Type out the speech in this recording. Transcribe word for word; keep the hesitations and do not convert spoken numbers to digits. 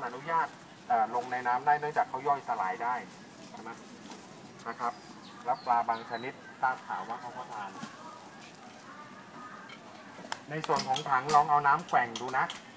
นุญาตลงในน้ำได้เนื่องจากเขาย่อยสลายได้ใช่ไหมนะครับแล้วปลาบางชนิดทราบข่าวว่าเขาก็ทานในส่วนของถังลองเอาน้ำแกว่งดูนะ